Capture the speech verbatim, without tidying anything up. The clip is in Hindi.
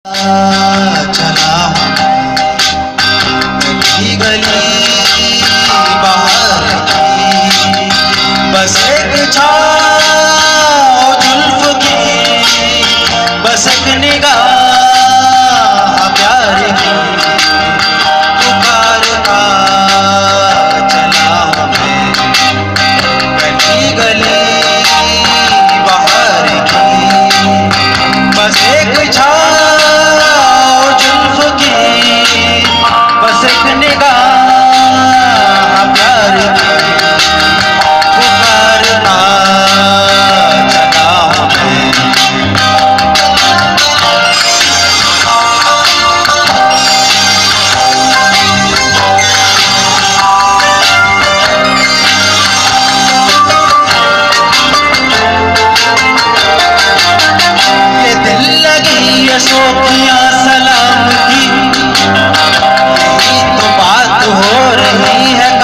चला गली गली बाहर की, बस एक छाँव जुल्फ की, बस एक निगाह प्यार की। पुकारता चला हूँ मैं गली गली बाहर की, बस एक छाँव जुल्फ की, बस एक निगाह प्यार की। पुकारता चला हूँ मैं। ये दिल लगी ये शोखियाँ सलाम की, यही तो बात हो रही है।